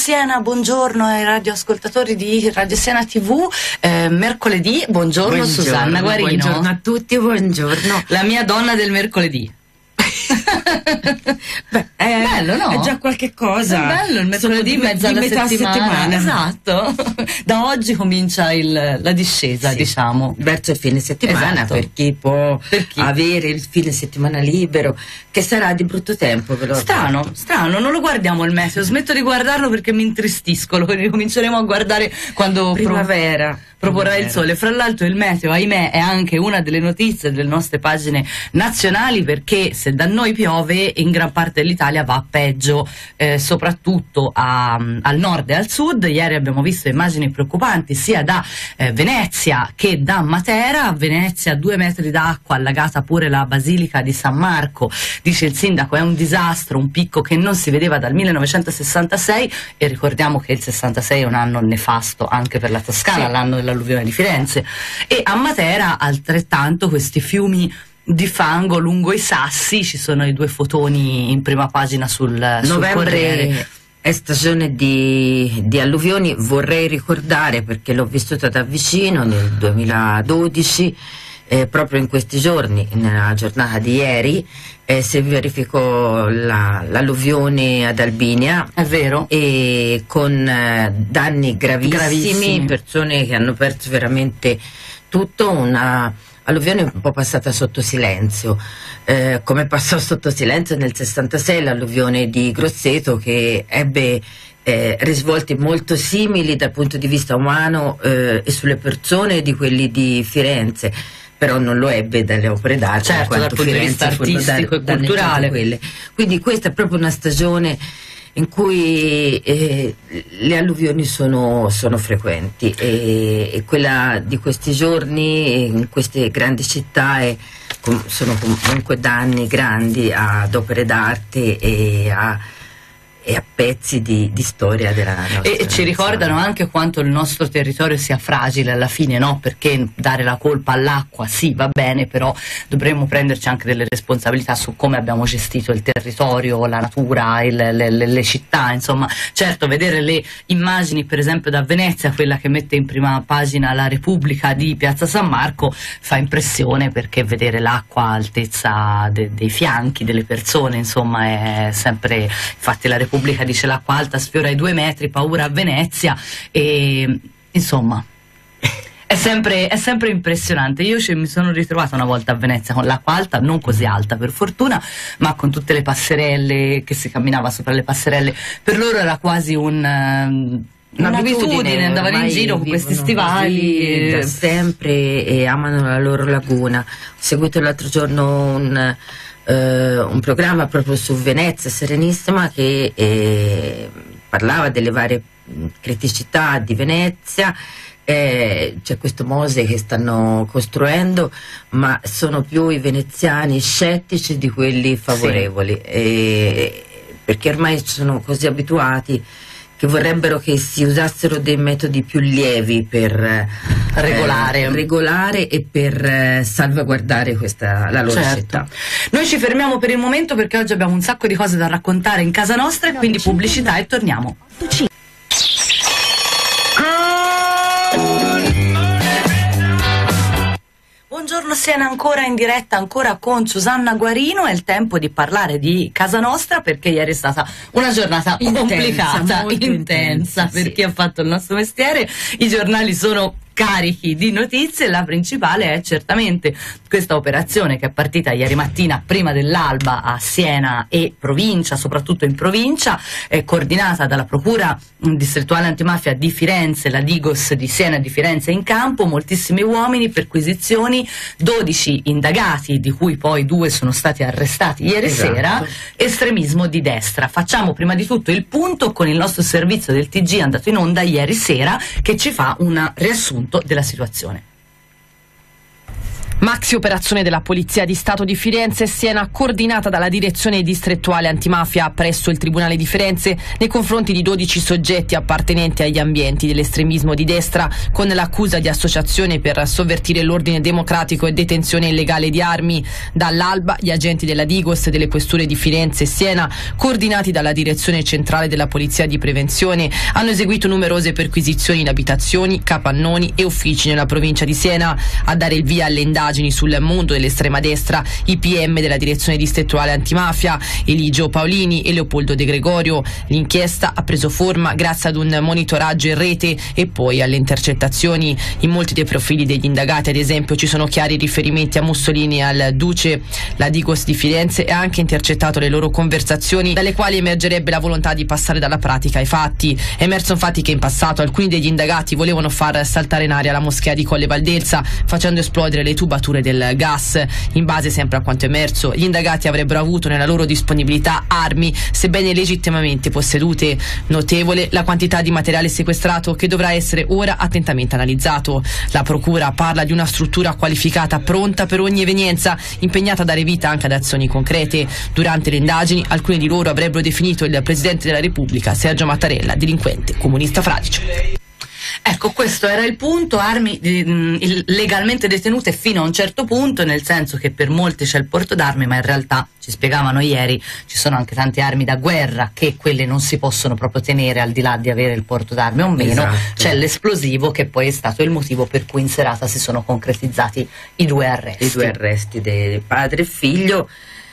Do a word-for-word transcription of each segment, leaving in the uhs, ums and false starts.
Siena, buongiorno ai radioascoltatori di Radio Siena tivù, eh, mercoledì, buongiorno, buongiorno Susanna Guarino. Buongiorno a tutti, buongiorno. La mia donna del mercoledì. Beh, è bello, no? È già qualche cosa. È bello, il mercoledì in mezzo alla metà settimana. settimana. Esatto. Da oggi comincia il, la discesa, sì, diciamo. Verso il fine settimana, esatto. Per chi può per chi? avere il fine settimana libero, che sarà di brutto tempo. Ve lo strano, avverto. strano, non lo guardiamo il meteo, smetto di guardarlo perché mi intristisco, lo ricominceremo a guardare quando primavera. Pro- proporrà il sole. Fra l'altro il meteo, ahimè, è anche una delle notizie delle nostre pagine nazionali, perché se da noi piove in gran parte dell'Italia va peggio, eh, soprattutto a, al nord e al sud. Ieri abbiamo visto immagini preoccupanti sia da eh, Venezia che da Matera. A Venezia due metri d'acqua, allagata pure la Basilica di San Marco, dice il sindaco, è un disastro, un picco che non si vedeva dal millenovecentosessantasei, e ricordiamo che il sessantasei è un anno nefasto anche per la Toscana, sì, l'anno dell'alluvione di Firenze. E a Matera altrettanto questi fiumi di fango lungo i sassi, ci sono i due fotoni in prima pagina sul, sul Novembre Corriere. È stagione di, di alluvioni, vorrei ricordare, perché l'ho vissuta da vicino nel duemiladodici, eh, proprio in questi giorni, nella giornata di ieri, eh, si verificò la, l'alluvione ad Albinia, è vero, e con eh, danni gravissimi, gravissimi, persone che hanno perso veramente tutto, una alluvione un po' passata sotto silenzio, eh, come passò sotto silenzio nel sessantasei l'alluvione di Grosseto, che ebbe eh, risvolti molto simili dal punto di vista umano eh, e sulle persone di quelli di Firenze, però non lo ebbe dalle opere d'arte, certo, dal punto di vista artistico e culturale. Quelle. Quindi questa è proprio una stagione in cui eh, le alluvioni sono, sono frequenti, e, e quella di questi giorni in queste grandi città è, com, sono comunque danni grandi ad opere d'arte e a, e a pezzi di, di storia della nostra e ci ricordano anche quanto il nostro territorio sia fragile alla fine, no? Perché dare la colpa all'acqua sì, va bene, però dovremmo prenderci anche delle responsabilità su come abbiamo gestito il territorio, la natura, il, le, le, le città, insomma. Certo, vedere le immagini per esempio da Venezia, quella che mette in prima pagina la Repubblica di Piazza San Marco, fa impressione, perché vedere l'acqua a altezza de, dei fianchi delle persone, insomma, è sempre, infatti la Repubblica dice l'acqua alta sfiora i due metri, paura a Venezia, e insomma è sempre, è sempre impressionante. Io ci, mi sono ritrovata una volta a Venezia con l'acqua alta, non così alta per fortuna, ma con tutte le passerelle, che si camminava sopra le passerelle. Per loro era quasi un... Um, un'abitudine, andavano in giro con questi stivali e... da sempre, e amano la loro laguna. Ho seguito l'altro giorno un, uh, un programma proprio su Venezia Serenissima, che eh, parlava delle varie criticità di Venezia. Eh, c'è questo Mose che stanno costruendo, ma sono più i veneziani scettici di quelli favorevoli, sì, eh, perché ormai sono così abituati che vorrebbero che si usassero dei metodi più lievi per regolare, eh, regolare e per eh, salvaguardare questa, la loro, certo, città. Noi ci fermiamo per il momento, perché oggi abbiamo un sacco di cose da raccontare in casa nostra, e quindi pubblicità e torniamo. Buongiorno Siena, ancora in diretta, ancora con Susanna Guarino. È il tempo di parlare di casa nostra, perché ieri è stata una giornata intensa, complicata, molto intensa, intensa, per sì, chi ha fatto il nostro mestiere. I giornali sono carichi di notizie. La principale è certamente questa operazione che è partita ieri mattina prima dell'alba a Siena e provincia, soprattutto in provincia, è coordinata dalla Procura distrettuale antimafia di Firenze, la Digos di Siena e di Firenze in campo, moltissimi uomini, perquisizioni, dodici indagati, di cui poi due sono stati arrestati ieri, esatto, sera, estremismo di destra. Facciamo prima di tutto il punto con il nostro servizio del T G andato in onda ieri sera, che ci fa un riassunto della situazione. Maxi operazione della Polizia di Stato di Firenze e Siena, coordinata dalla Direzione Distrettuale Antimafia presso il Tribunale di Firenze nei confronti di dodici soggetti appartenenti agli ambienti dell'estremismo di destra, con l'accusa di associazione per sovvertire l'ordine democratico e detenzione illegale di armi. Dall'alba gli agenti della Digos e delle questure di Firenze e Siena, coordinati dalla Direzione Centrale della Polizia di Prevenzione, hanno eseguito numerose perquisizioni in abitazioni, capannoni e uffici nella provincia di Siena. A dare il via alle indagini sul mondo dell'estrema destra i P M della Direzione Distrettuale Antimafia, Eligio Paolini e Leopoldo De Gregorio. L'inchiesta ha preso forma grazie ad un monitoraggio in rete e poi alle intercettazioni. In molti dei profili degli indagati, ad esempio, ci sono chiari riferimenti a Mussolini e al Duce. La Digos di Firenze ha anche intercettato le loro conversazioni, dalle quali emergerebbe la volontà di passare dalla pratica ai fatti. È emerso infatti che in passato alcuni degli indagati volevano far saltare in aria la moschea di Colle Valdelsa, facendo esplodere le tubature del gas. In base sempre a quanto emerso, gli indagati avrebbero avuto nella loro disponibilità armi, sebbene legittimamente possedute. Notevole la quantità di materiale sequestrato, che dovrà essere ora attentamente analizzato. La procura parla di una struttura qualificata pronta per ogni evenienza, impegnata a dare vita anche ad azioni concrete. Durante le indagini alcuni di loro avrebbero definito il Presidente della Repubblica, Sergio Mattarella, delinquente comunista fradicio. Ecco, questo era il punto, armi eh, legalmente detenute fino a un certo punto, nel senso che per molti c'è il porto d'armi, ma in realtà, ci spiegavano ieri, ci sono anche tante armi da guerra che quelle non si possono proprio tenere al di là di avere il porto d'armi o meno. Esatto. C'è l'esplosivo, che poi è stato il motivo per cui in serata si sono concretizzati i due arresti. I due arresti del padre e figlio.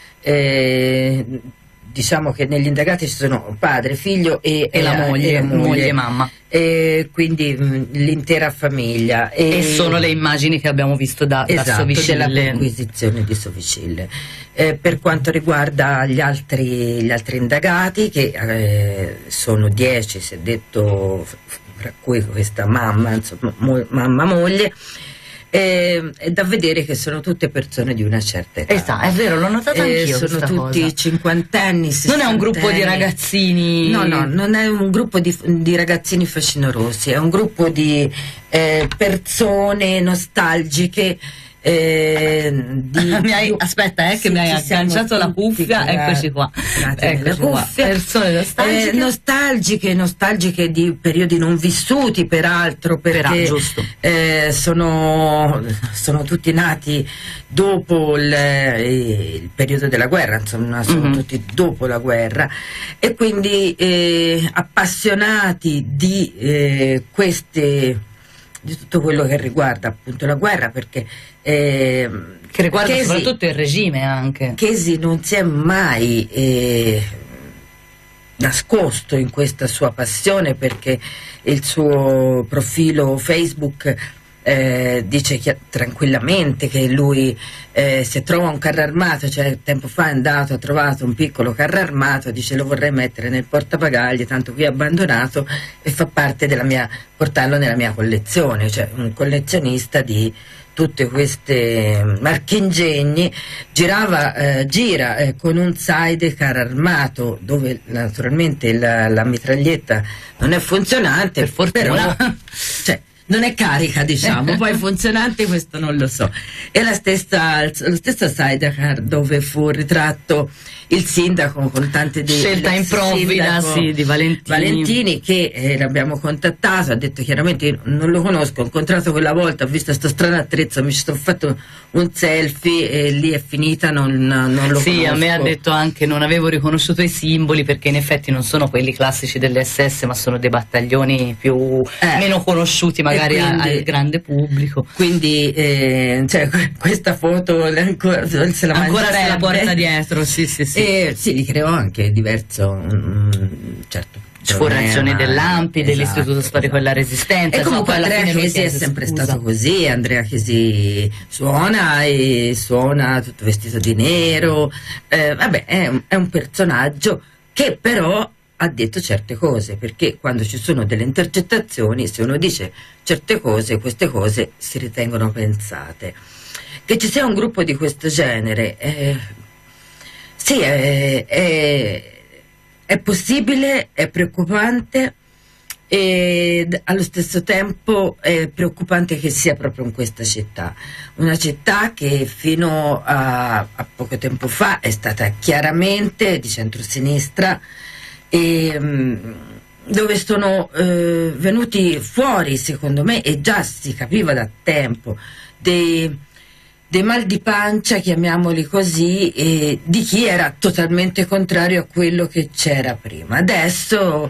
Eh, diciamo che negli indagati ci sono padre, figlio e, e, la, moglie, e la moglie, moglie e mamma. E quindi mh, l'intera famiglia. E, e sono le immagini che abbiamo visto da, esatto, da Sovicille. Della perquisizione di Sovicille. Eh, per quanto riguarda gli altri, gli altri indagati, che eh, sono dieci, si è detto, fra cui questa mamma, insomma, mo, mamma moglie, Eh, è da vedere che sono tutte persone di una certa età. Esatto, è vero, l'ho notato anch'io. Eh, sono tutti cosa. cinquantenni, sessantenni. Non è un gruppo di ragazzini. No, no, non è un gruppo di, di ragazzini facinorosi, è un gruppo di eh, persone nostalgiche. Eh, di, mi hai, aspetta, eh, che sì, mi hai agganciato la cuffia, gra- eccoci qua. Eccoci qua. Cuffia. Persone nostalgiche. Eh, nostalgiche, nostalgiche di periodi non vissuti, peraltro, perché per, eh, sono, sono tutti nati dopo il, il periodo della guerra, insomma, sono mm-hmm. tutti dopo la guerra, e quindi eh, appassionati di eh, queste. di tutto quello che riguarda appunto la guerra, perché eh, che riguarda Chesi, soprattutto il regime anche. Chesi non si è mai eh, nascosto in questa sua passione, perché il suo profilo Facebook eh, dice chi- tranquillamente che lui eh, se trova un carro armato, cioè tempo fa è andato, ha trovato un piccolo carro armato, dice lo vorrei mettere nel portabagagli, tanto qui è abbandonato e fa parte della mia, portarlo nella mia collezione, cioè un collezionista di tutte queste marchingegni. Girava, eh, gira eh, con un sidecar armato, dove naturalmente la, la mitraglietta non è funzionante, per fortuna. Però, cioè, non è carica, diciamo, poi funzionante questo non lo so. E la stessa, lo stesso sidecar dove fu ritratto il sindaco con tante di scelta improvvida, sì, di Valentini, Valentini che eh, l'abbiamo contattato, ha detto chiaramente io non lo conosco, ho incontrato quella volta, ho visto sto strano attrezzo, mi ci sono fatto un selfie e lì è finita, non, non lo sì, conosco. Sì, a me ha detto anche non avevo riconosciuto i simboli, perché in effetti non sono quelli classici dell'esse esse, ma sono dei battaglioni più eh, meno conosciuti magari quindi, al grande pubblico. Quindi eh, cioè, questa foto ancora se la, ancora se la porta dietro, sì sì sì. E sì, li creò anche diverso, um, certo. Sforrazione dell'Ampi, esatto, dell'Istituto Storico della Resistenza. E comunque so, Andrea Chesi è sempre scusa. stato così. Andrea Chesi suona e suona tutto vestito di nero. Eh, vabbè, è un, è un personaggio che però ha detto certe cose, perché quando ci sono delle intercettazioni, se uno dice certe cose, queste cose si ritengono pensate. Che ci sia un gruppo di questo genere, eh, sì, è, è, è possibile, è preoccupante, e d- allo stesso tempo è preoccupante che sia proprio in questa città, una città che fino a, a poco tempo fa è stata chiaramente di centrosinistra e mh, dove sono eh, venuti fuori, secondo me, e già si capiva da tempo, dei, dei mal di pancia, chiamiamoli così, e di chi era totalmente contrario a quello che c'era prima. Adesso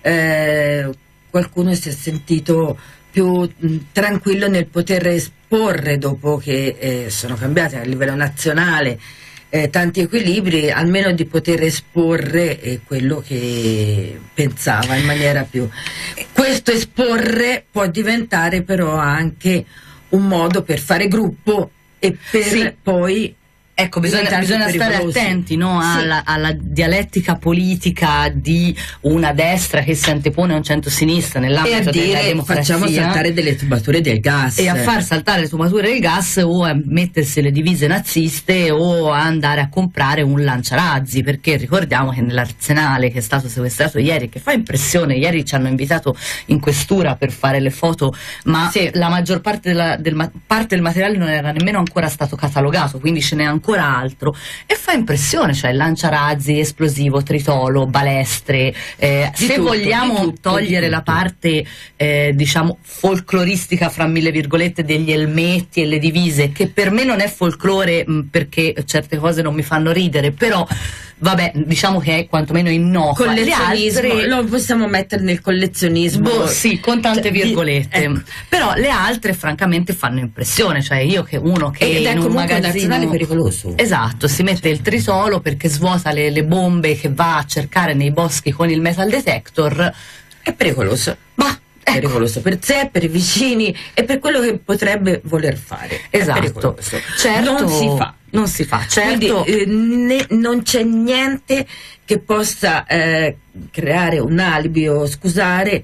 eh, qualcuno si è sentito più mh, tranquillo nel poter esporre, dopo che eh, sono cambiate a livello nazionale Eh, tanti equilibri, almeno di poter esporre eh, quello che pensava in maniera più. Questo esporre può diventare però anche un modo per fare gruppo e per sì. poi Ecco, bisogna, bisogna stare attenti, no, alla, sì. alla dialettica politica di una destra che si antepone a un centro-sinistra nell'ambito della democrazia. Facciamo saltare delle tubature del gas. E a far saltare le tubature del gas, o a mettersi le divise naziste, o a andare a comprare un lanciarazzi, perché ricordiamo che nell'arsenale che è stato sequestrato ieri, che fa impressione, ieri ci hanno invitato in questura per fare le foto, ma sì. la maggior parte, della, del, parte del materiale non era nemmeno ancora stato catalogato, quindi ce n'è ancora altro, e fa impressione, cioè lanciarazzi, esplosivo, tritolo, balestre, eh, se tutto, vogliamo tutto, togliere la parte eh, diciamo folcloristica fra mille virgolette degli elmetti e le divise, che per me non è folklore mh, perché certe cose non mi fanno ridere, però vabbè, diciamo che è quantomeno innocua. Collezionismo, le altre lo possiamo mettere nel collezionismo, boh, sì, con tante cioè, virgolette, di, ecco. Però le altre francamente fanno impressione, cioè io che uno che ed è in un magazzino pericoloso, esatto, si mette il tritolo perché svuota le, le bombe che va a cercare nei boschi con il metal detector, è pericoloso, ma è ecco. pericoloso per sé, per i vicini e per quello che potrebbe voler fare. Esatto, certo, non si fa. Non si fa, certo. Quindi, eh, ne, non c'è niente che possa eh, creare un alibi o scusare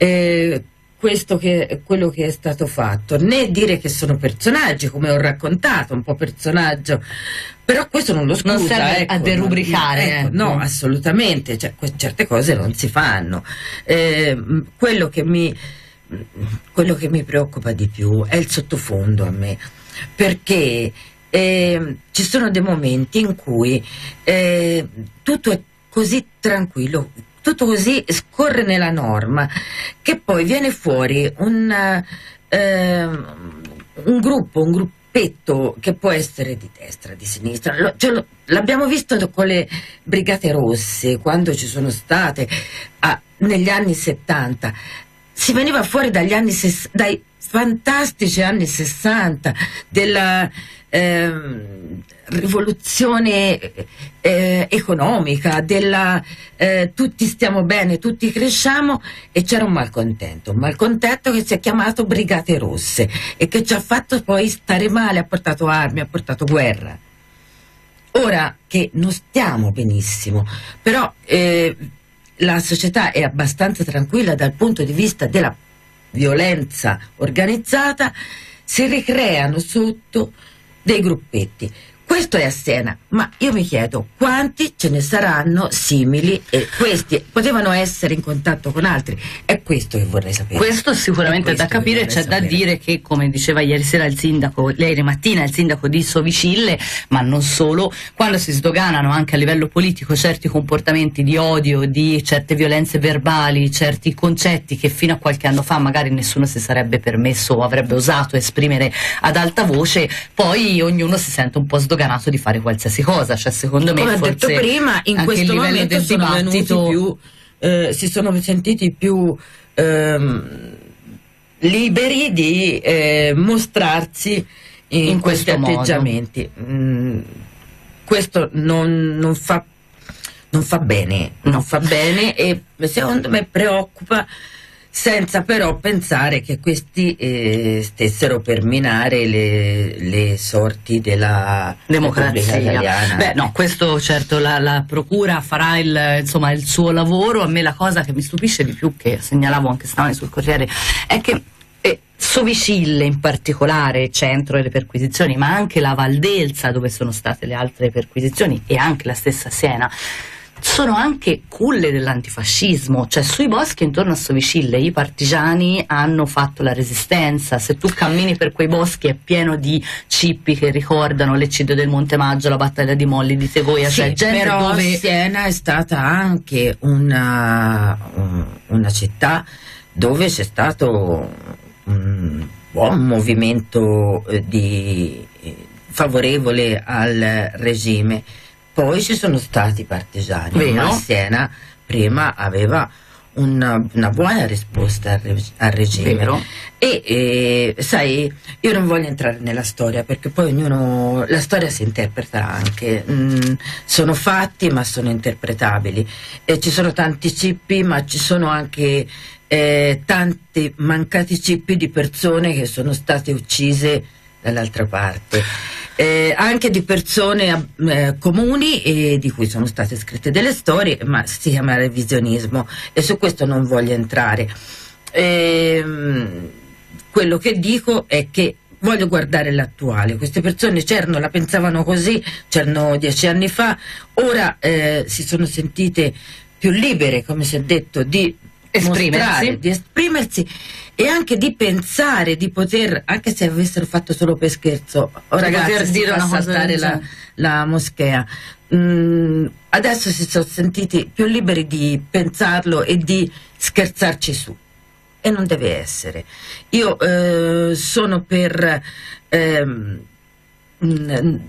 eh, questo che, quello che è stato fatto, né dire che sono personaggi, come ho raccontato, un po' personaggio, però questo non lo scusa. Non serve ecco, a derubricare. Ecco, ecco. No, assolutamente, cioè, certe cose non si fanno. Eh, quello che mi, quello che mi preoccupa di più è il sottofondo a me, perché Eh, ci sono dei momenti in cui eh, tutto è così tranquillo, tutto così scorre nella norma, che poi viene fuori un, eh, un gruppo, un gruppetto che può essere di destra, di sinistra. Lo, cioè, lo, l'abbiamo visto con le Brigate Rosse, quando ci sono state ah, negli anni settanta. Si veniva fuori dagli anni ses- dai fantastici anni sessanta, della eh, rivoluzione eh, economica, della eh, tutti stiamo bene, tutti cresciamo, e c'era un malcontento, un malcontento che si è chiamato Brigate Rosse e che ci ha fatto poi stare male, ha portato armi, ha portato guerra. Ora che non stiamo benissimo, però eh, la società è abbastanza tranquilla dal punto di vista della violenza organizzata, si ricreano sotto dei gruppetti. Questo è a Siena, ma io mi chiedo quanti ce ne saranno simili, e questi potevano essere in contatto con altri. È questo che vorrei sapere. Questo sicuramente è da capire. C'è sapere. da dire che, come diceva ieri sera il sindaco, ieri mattina il sindaco di Sovicille, ma non solo, quando si sdoganano anche a livello politico certi comportamenti di odio, di certe violenze verbali, certi concetti che fino a qualche anno fa magari nessuno si sarebbe permesso o avrebbe osato esprimere ad alta voce, poi ognuno si sente un po' sdoganato di fare qualsiasi cosa, cioè secondo me, come forse ho detto prima, in questo momento del sono dibattito più, eh, si sono sentiti più ehm, liberi di eh, mostrarsi in, in questi atteggiamenti. Mm, questo non, non fa non fa bene, no. non fa bene, e secondo me preoccupa, senza però pensare che questi eh, stessero per minare le, le sorti della democrazia italiana. Beh, no, questo certo, la, la procura farà il, insomma, il suo lavoro. A me la cosa che mi stupisce di più, che segnalavo anche stamani sul Corriere, è che eh, Sovicille in particolare, centro delle perquisizioni, ma anche la Valdelsa, dove sono state le altre perquisizioni, e anche la stessa Siena, sono anche culle dell'antifascismo, cioè sui boschi intorno a Sovicille i partigiani hanno fatto la resistenza. Se tu cammini per quei boschi è pieno di cippi che ricordano l'eccidio del Monte Maggio, la battaglia di Molli di Segoia, sì, cioè gente però dove... Siena è stata anche una, una città dove c'è stato un buon movimento di, favorevole al regime. Poi ci sono stati partigiani, Vero? ma Siena prima aveva una, una buona risposta al, re, al regime. Vero? E, e sai, io non voglio entrare nella storia, perché poi ognuno, la storia si interpreta anche, mm, sono fatti ma sono interpretabili, e ci sono tanti cippi, ma ci sono anche eh, tanti mancati cippi di persone che sono state uccise dall'altra parte. Eh, anche di persone eh, comuni, e di cui sono state scritte delle storie, ma si chiama revisionismo, e su questo non voglio entrare. Eh, quello che dico è che voglio guardare l'attuale. Queste persone c'erano, la pensavano così, c'erano dieci anni fa, ora eh, si sono sentite più libere, come si è detto, di esprimersi, mostrare, di esprimersi, e anche di pensare di poter, anche se avessero fatto solo per scherzo, oh, ragazzi, poter si dire fa una cosa saltare del la, genere. la moschea. Mm, adesso si sono sentiti più liberi di pensarlo e di scherzarci su, e non deve essere. Io eh, sono per ehm, il,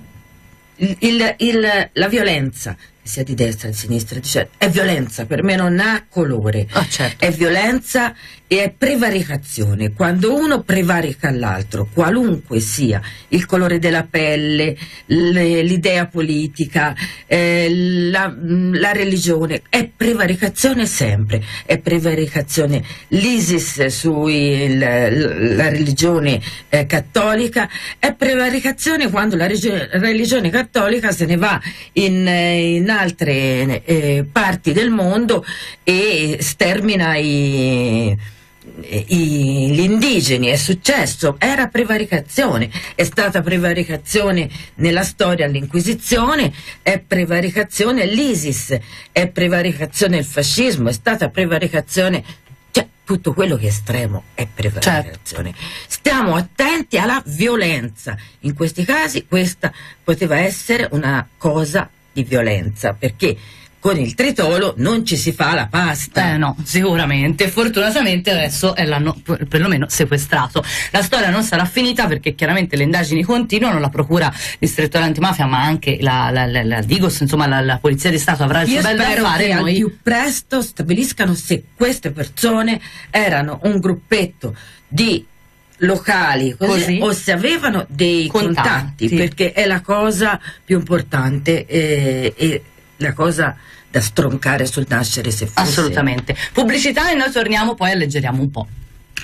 il, il, la violenza, sia di destra che di sinistra, dice, è violenza, per me non ha colore, Ah, certo. è violenza e è prevaricazione. Quando uno prevarica l'altro, qualunque sia il colore della pelle, le, l'idea politica, eh, la, la religione, è prevaricazione sempre, è prevaricazione. L'ISIS sui la, la religione eh, cattolica, è prevaricazione quando la regio- religione cattolica se ne va in, in altre eh, parti del mondo e stermina i, i, gli indigeni. È successo, era prevaricazione, è stata prevaricazione nella storia l'Inquisizione, è prevaricazione l'ISIS, è prevaricazione il fascismo, è stata prevaricazione, cioè tutto quello che è estremo è prevaricazione. Certo. Stiamo attenti alla violenza, in questi casi questa poteva essere una cosa di violenza, perché con il tritolo non ci si fa la pasta. Eh no, sicuramente. Fortunatamente adesso è l'hanno perlomeno sequestrato. La storia non sarà finita, perché chiaramente le indagini continuano, la procura distrettuale antimafia, ma anche la, la, la, la Digos, insomma la, la polizia di Stato avrà il suo Io bel da spero fare. che Noi... al più presto stabiliscano se queste persone erano un gruppetto di locali così, Così? o se avevano dei Contatti. contatti, perché è la cosa più importante e, e la cosa da stroncare sul nascere, se fosse. Assolutamente. Pubblicità e noi torniamo, poi alleggeriamo un po'.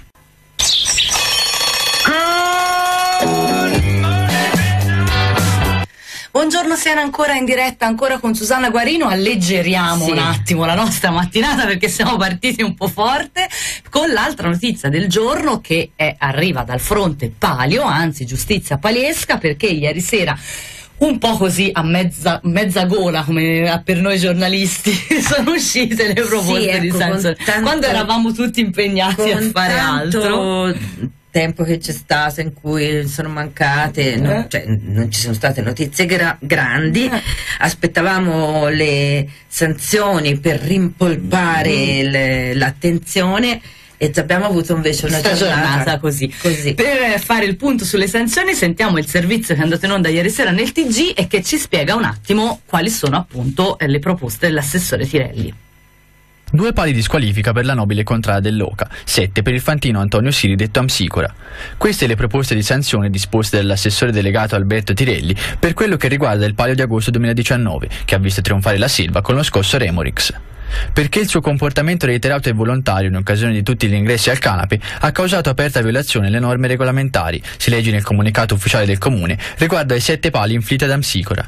Buongiorno Siena, ancora in diretta, ancora con Susanna Guarino. Alleggeriamo Sì. un attimo la nostra mattinata, perché siamo partiti un po' forte con l'altra notizia del giorno, che è, arriva dal fronte Palio, anzi giustizia paliesca, perché ieri sera, un po' così a mezza, mezza gola, come per noi giornalisti, sono uscite le proposte Sì, ecco, di Sansone, tanto, quando eravamo tutti impegnati a fare altro. Tempo che c'è stato in cui sono mancate, eh. no, cioè, non ci sono state notizie gra- grandi, eh. aspettavamo le sanzioni per rimpolpare mm. le, l'attenzione, e abbiamo avuto invece una Questa giornata, giornata così. così. Per fare il punto sulle sanzioni sentiamo il servizio che è andato in onda ieri sera nel T G e che ci spiega un attimo quali sono appunto le proposte dell'assessore Tirelli. Due pali di squalifica per la nobile contrada dell'Oca, sette per il fantino Antonio Siri detto Amsicora. Queste le proposte di sanzione disposte dall'assessore delegato Alberto Tirelli per quello che riguarda il palio di agosto duemiladiciannove, che ha visto trionfare la Silva con lo scosso Remorix. Perché il suo comportamento reiterato e volontario in occasione di tutti gli ingressi al canape ha causato aperta violazione alle norme regolamentari, si legge nel comunicato ufficiale del comune, riguardo ai sette pali inflitti ad Amsicora.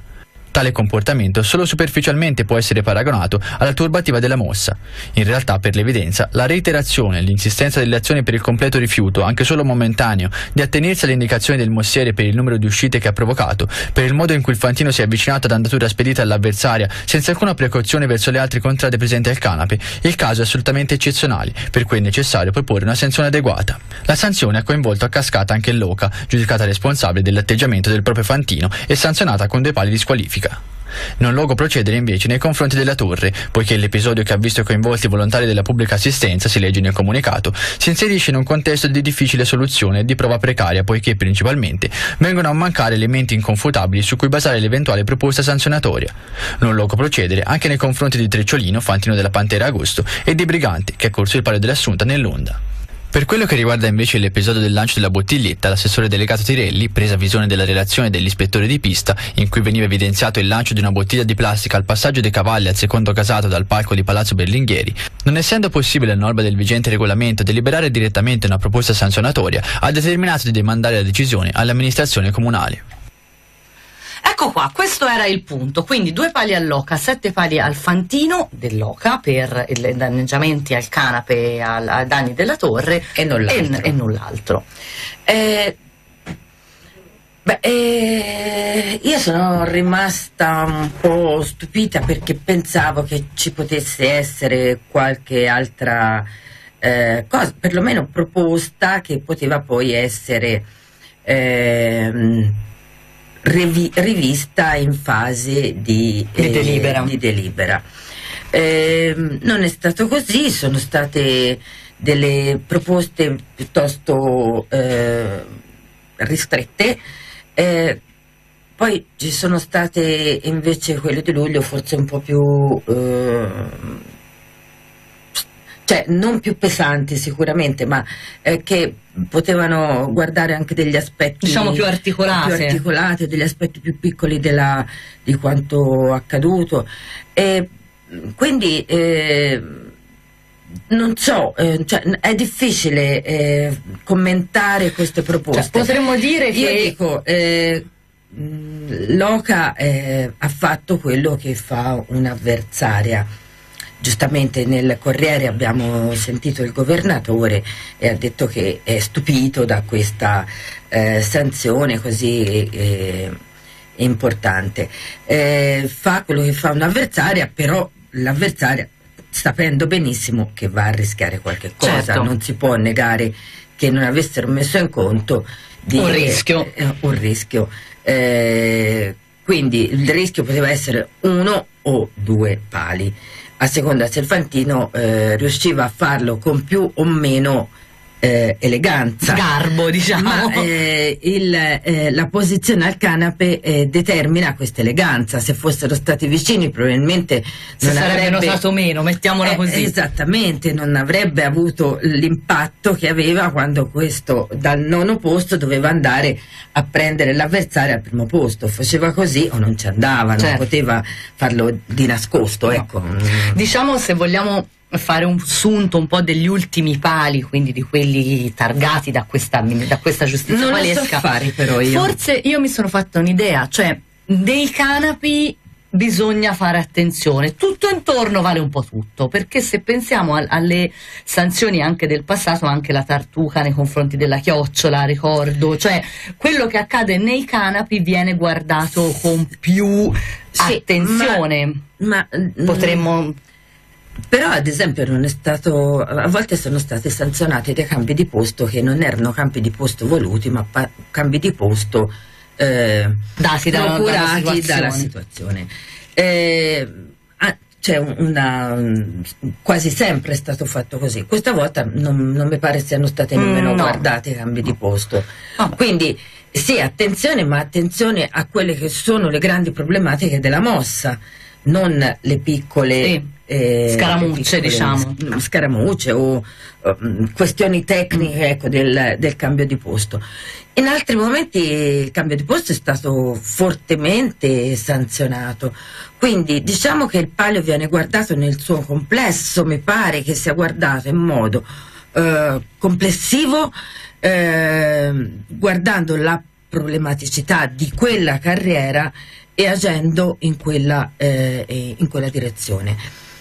Tale comportamento solo superficialmente può essere paragonato alla turbativa della mossa. In realtà, per l'evidenza, la reiterazione e l'insistenza delle azioni per il completo rifiuto, anche solo momentaneo, di attenersi alle indicazioni del mossiere per il numero di uscite che ha provocato, per il modo in cui il fantino si è avvicinato ad andatura spedita all'avversaria senza alcuna precauzione verso le altre contrade presenti al canape, il caso è assolutamente eccezionale, per cui è necessario proporre una sanzione adeguata. La sanzione ha coinvolto a cascata anche l'Oca, giudicata responsabile dell'atteggiamento del proprio fantino e sanzionata con due pali di squalifica. Non luogo procedere invece nei confronti della Torre, poiché l'episodio che ha visto coinvolti i volontari della pubblica assistenza, si legge nel comunicato, si inserisce in un contesto di difficile soluzione e di prova precaria, poiché principalmente vengono a mancare elementi inconfutabili su cui basare l'eventuale proposta sanzionatoria. Non luogo procedere anche nei confronti di Trecciolino, fantino della Pantera Agosto, e di Briganti, che ha corso il palio dell'Assunta nell'Onda. Per quello che riguarda invece l'episodio del lancio della bottiglietta, l'assessore delegato Tirelli, presa visione della relazione dell'ispettore di pista, in cui veniva evidenziato il lancio di una bottiglia di plastica al passaggio dei cavalli al secondo casato dal palco di Palazzo Berlinghieri, non essendo possibile a norma del vigente regolamento deliberare direttamente una proposta sanzionatoria, ha determinato di demandare la decisione alle amministrazioni comunali. Ecco qua, questo era il punto, quindi due pali all'Oca, sette pali al fantino dell'Oca per i danneggiamenti al canape e al, ai danni della torre e non l'altro. E, e non l'altro. Eh, beh, eh, io sono rimasta un po' stupita perché pensavo che ci potesse essere qualche altra eh, cosa, perlomeno proposta, che poteva poi essere Eh, Rivi- rivista in fase di, di eh, delibera. Di delibera. Eh, non è stato così, sono state delle proposte piuttosto eh, ristrette, eh, poi ci sono state invece quelle di luglio forse un po' più eh, cioè non più pesanti sicuramente, ma eh, che potevano guardare anche degli aspetti, diciamo, più articolati, più articolati, degli aspetti più piccoli della, di quanto accaduto. E quindi eh, non so, eh, cioè, è difficile eh, commentare queste proposte. Cioè, potremmo dire che io dico eh, l'Oca eh, ha fatto quello che fa un'avversaria. Giustamente nel Corriere abbiamo sentito il governatore e ha detto che è stupito da questa eh, sanzione così eh, importante. Eh, fa quello che fa un'avversaria, però l'avversaria, sapendo benissimo che va a rischiare qualche cosa, certo, non si può negare che non avessero messo in conto di, un rischio. Eh, un rischio. Eh, quindi il rischio poteva essere uno o due pali, a seconda se il fantino eh, riusciva a farlo con più o meno eh, eleganza, sgarbo, diciamo. Ma eh, il, eh, la posizione al canape eh, determina questa eleganza. Se fossero stati vicini probabilmente si non sarebbe avrebbe notato meno, mettiamola eh, così. Esattamente, non avrebbe avuto l'impatto che aveva quando questo dal nono posto doveva andare a prendere l'avversario al primo posto. Faceva così o non ci andava, non certo, poteva farlo di nascosto, no, ecco. Diciamo, se vogliamo fare un sunto un po' degli ultimi pali, quindi di quelli targati da questa, da questa giustizia non palesca, lo so fare però io. Forse io mi sono fatta un'idea, cioè dei canapi bisogna fare attenzione, tutto intorno vale un po' tutto, perché se pensiamo a, alle sanzioni anche del passato, anche la tartuca nei confronti della chiocciola, ricordo, cioè quello che accade nei canapi viene guardato con più sì, attenzione, ma, ma potremmo... Però ad esempio non è stato, a volte sono stati sanzionati dei cambi di posto che non erano campi di posto voluti, ma pa- cambi di posto eh, dati da, procurati dalla situazione, dalla situazione. Eh, ah, c'è una, quasi sempre è stato fatto così. Questa volta non, non mi pare siano stati nemmeno mm, no. guardati i cambi di posto. Vabbè. Quindi sì, attenzione, ma attenzione a quelle che sono le grandi problematiche della mossa, non le piccole... Sì. Eh, scaramucce, diciamo, scaramucce o uh, questioni tecniche, ecco, del, del cambio di posto. In altri momenti il cambio di posto è stato fortemente sanzionato, quindi diciamo che il palio viene guardato nel suo complesso, mi pare che sia guardato in modo uh, complessivo, uh, guardando la problematicità di quella carriera e agendo in quella, eh, in quella direzione.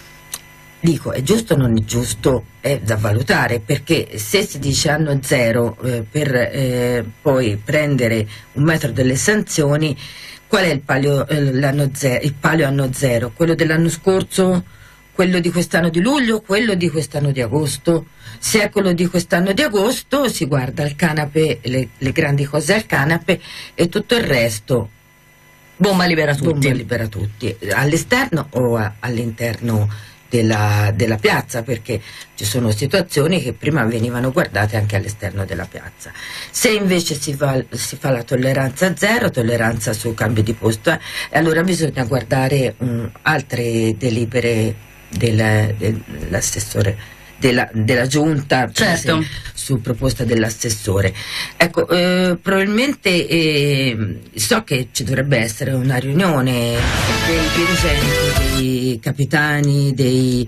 Dico, è giusto o non è giusto? È da valutare, perché se si dice anno zero eh, per eh, poi prendere un metro delle sanzioni, qual è il palio, eh, l'anno zero, il palio anno zero? Quello dell'anno scorso? Quello di quest'anno di luglio? Quello di quest'anno di agosto? Se è quello di quest'anno di agosto, si guarda il canape, le, le grandi cose al canape, e tutto il resto bomba libera tutti, bomba libera tutti, all'esterno o a, all'interno della, della piazza, perché ci sono situazioni che prima venivano guardate anche all'esterno della piazza. Se invece si fa, si fa la tolleranza zero, tolleranza su cambi di posto, eh, allora bisogna guardare um, altre delibere del, dell'assessore della, della giunta, certo, su proposta dell'assessore. Ecco, eh, probabilmente eh, so che ci dovrebbe essere una riunione dei dirigenti, dei capitani, dei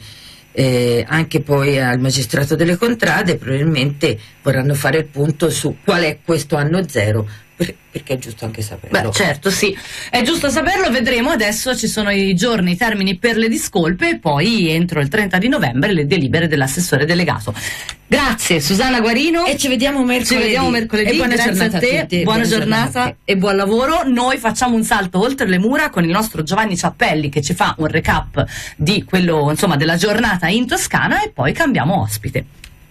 eh, anche poi al magistrato delle contrade. Probabilmente vorranno fare il punto su qual è questo anno zero, perché è giusto anche saperlo. Beh, certo, sì, è giusto saperlo, vedremo. Adesso ci sono i giorni, i termini per le discolpe, e poi entro il trenta di novembre le delibere dell'assessore delegato. Grazie Susanna Guarino, e ci vediamo mercoledì. Ci vediamo mercoledì. E buona Grazie giornata a te, a tutti. buona, buona giornata, giornata e buon lavoro. Noi facciamo un salto oltre le mura con il nostro Giovanni Ciappelli, che ci fa un recap di quello, insomma, della giornata in Toscana, e poi cambiamo ospite.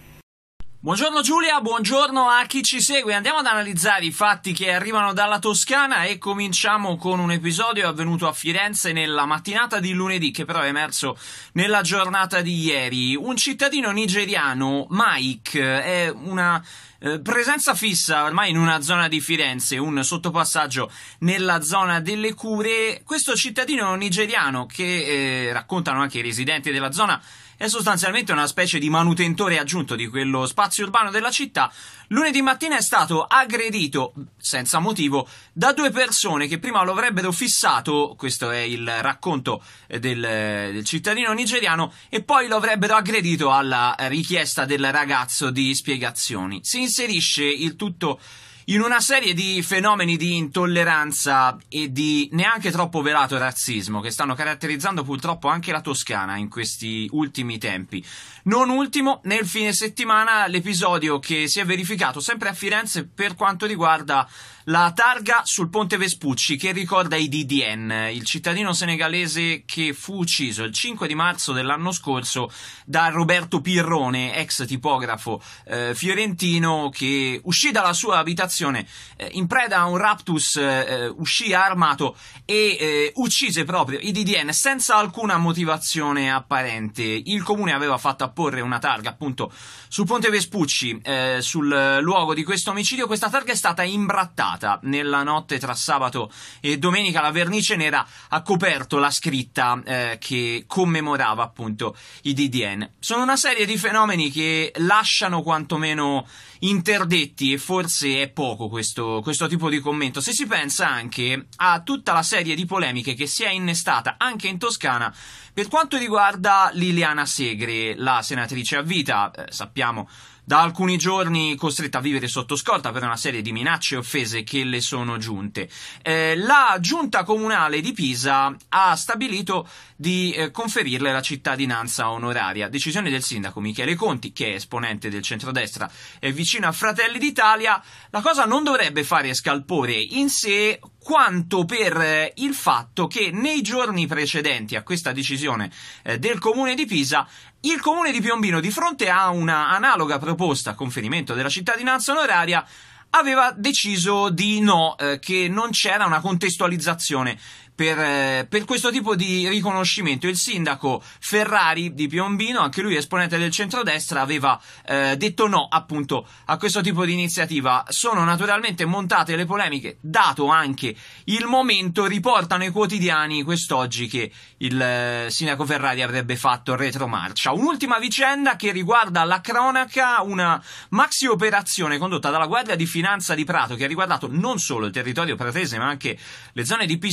Buongiorno Giulia, buongiorno a chi ci segue. Andiamo ad analizzare i fatti che arrivano dalla Toscana e cominciamo con un episodio avvenuto a Firenze nella mattinata di lunedì, che però è emerso nella giornata di ieri. Un cittadino nigeriano, Mike, è una eh, presenza fissa ormai in una zona di Firenze, un sottopassaggio nella zona delle Cure. Questo cittadino nigeriano, che eh, raccontano anche i residenti della zona, è sostanzialmente una specie di manutentore aggiunto di quello spazio urbano della città. Lunedì mattina è stato aggredito, senza motivo, da due persone che prima lo avrebbero fissato, questo è il racconto del, del cittadino nigeriano, e poi lo avrebbero aggredito alla richiesta del ragazzo di spiegazioni. Si inserisce il tutto in una serie di fenomeni di intolleranza e di neanche troppo velato razzismo che stanno caratterizzando purtroppo anche la Toscana in questi ultimi tempi. Non ultimo, nel fine settimana, l'episodio che si è verificato sempre a Firenze per quanto riguarda la targa sul Ponte Vespucci, che ricorda i D D N, il cittadino senegalese che fu ucciso il cinque di marzo dell'anno scorso da Roberto Pirrone, ex tipografo eh, fiorentino, che uscì dalla sua abitazione eh, in preda a un raptus, eh, uscì armato e eh, uccise proprio i D D N senza alcuna motivazione apparente. Il comune aveva fatto apporre una targa appunto sul Ponte Vespucci, eh, sul luogo di questo omicidio. Questa targa è stata imbrattata nella notte tra sabato e domenica. La vernice nera ha coperto la scritta eh, che commemorava appunto i D D N. Sono una serie di fenomeni che lasciano quantomeno interdetti, e forse è poco questo, questo tipo di commento se si pensa anche a tutta la serie di polemiche che si è innestata anche in Toscana per quanto riguarda Liliana Segre, la senatrice a vita, eh, sappiamo da alcuni giorni costretta a vivere sotto scorta per una serie di minacce e offese che le sono giunte. Eh, la giunta comunale di Pisa ha stabilito di eh, conferirle la cittadinanza onoraria, decisione del sindaco Michele Conti, che è esponente del centrodestra e vicino a Fratelli d'Italia. La cosa non dovrebbe fare scalpore in sé, quanto per il fatto che nei giorni precedenti a questa decisione eh, del comune di Pisa, il comune di Piombino, di fronte a una analoga proposta a conferimento della cittadinanza onoraria, aveva deciso di no, eh, che non c'era una contestualizzazione per, eh, per questo tipo di riconoscimento. Il sindaco Ferrari di Piombino, anche lui esponente del centrodestra, aveva eh, detto no appunto a questo tipo di iniziativa. Sono naturalmente montate le polemiche, dato anche il momento. Riportano i quotidiani quest'oggi che il eh, sindaco Ferrari avrebbe fatto retromarcia. Un'ultima vicenda che riguarda la cronaca, una maxi operazione condotta dalla Guardia di Finanza di Prato che ha riguardato non solo il territorio pratese ma anche le zone di Pistoia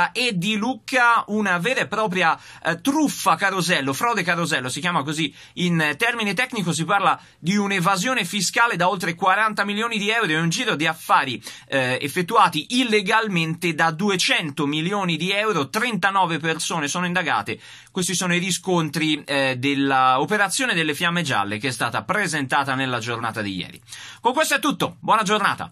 Imola e di Lucca, una vera e propria eh, truffa carosello, frode carosello, si chiama così in termine tecnico. Si parla di un'evasione fiscale da oltre quaranta milioni di euro e un giro di affari eh, effettuati illegalmente da duecento milioni di euro. trentanove persone sono indagate. Questi sono i riscontri eh, dell'operazione delle Fiamme Gialle che è stata presentata nella giornata di ieri. Con questo è tutto, buona giornata.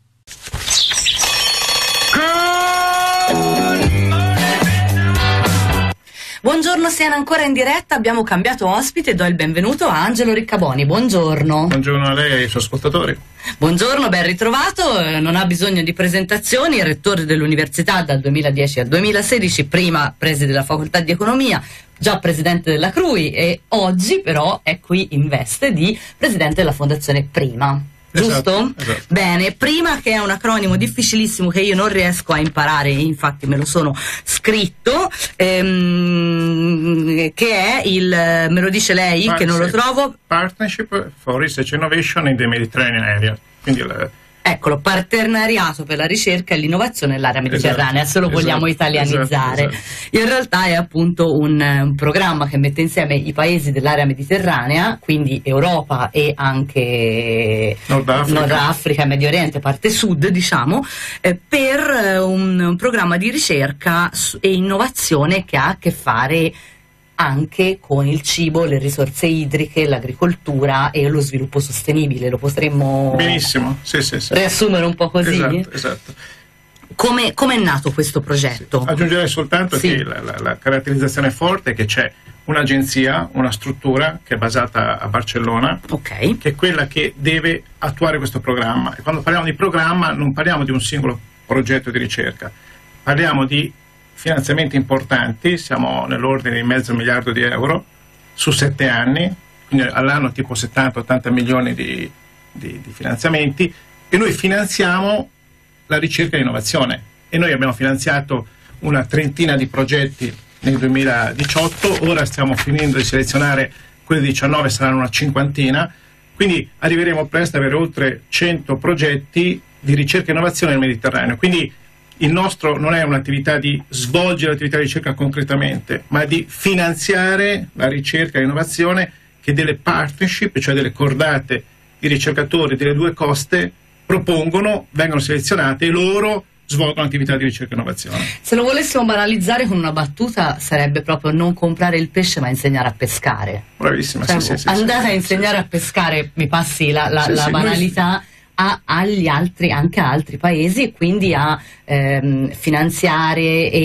Buongiorno, siamo ancora in diretta, abbiamo cambiato ospite e do il benvenuto a Angelo Riccaboni. Buongiorno. Buongiorno a lei e ai suoi ascoltatori. Buongiorno, ben ritrovato, eh, non ha bisogno di presentazioni, rettore dell'università dal duemiladieci al duemilasedici, prima preside della facoltà di economia, già presidente della C R U I e oggi però è qui in veste di presidente della fondazione Prima. Giusto? Esatto, esatto. Bene, Prima, che è un acronimo difficilissimo che io non riesco a imparare, infatti me lo sono scritto, ehm, che è il, me lo dice lei, Par- che non lo sì. trovo. Partnership for Research Innovation in the Mediterranean Area. Quindi il, Eccolo, partenariato per la ricerca e l'innovazione nell'area mediterranea, esatto, se lo vogliamo esatto, italianizzare. esatto, esatto. In realtà è appunto un, un programma che mette insieme i paesi dell'area mediterranea, quindi Europa e anche Nord Africa, Nord Africa, Medio Oriente, parte sud, diciamo, eh, per un, un programma di ricerca su- e innovazione che ha a che fare anche con il cibo, le risorse idriche, l'agricoltura e lo sviluppo sostenibile. Lo potremmo benissimo, sì, sì, sì. riassumere un po' così? Esatto, esatto. Come è nato questo progetto? Sì. Aggiungerei soltanto Sì. che la, la, la caratterizzazione forte è che c'è un'agenzia, una struttura che è basata a Barcellona, Ok. che è quella che deve attuare questo programma. E quando parliamo di programma non parliamo di un singolo progetto di ricerca, parliamo di finanziamenti importanti, siamo nell'ordine di mezzo miliardo di euro su sette anni, quindi all'anno tipo settanta ottanta milioni di, di, di finanziamenti, e noi finanziamo la ricerca e l'innovazione. E noi abbiamo finanziato una trentina di progetti nel duemiladiciotto, ora stiamo finendo di selezionare quelli diciannove, saranno una cinquantina, quindi arriveremo presto ad avere oltre cento progetti di ricerca e innovazione nel Mediterraneo. Quindi il nostro non è un'attività di svolgere l'attività di ricerca concretamente, ma di finanziare la ricerca e l'innovazione che delle partnership, cioè delle cordate di ricercatori delle due coste, propongono, vengono selezionate e loro svolgono attività di ricerca e innovazione. Se lo volessimo banalizzare con una battuta sarebbe proprio non comprare il pesce ma insegnare a pescare. Bravissima, Cioè, sì, sì, sì, andate sì, a insegnare sì, a pescare, mi passi la, la, Sì, la sì, banalità, a, agli altri, anche a altri paesi, e quindi a ehm, finanziare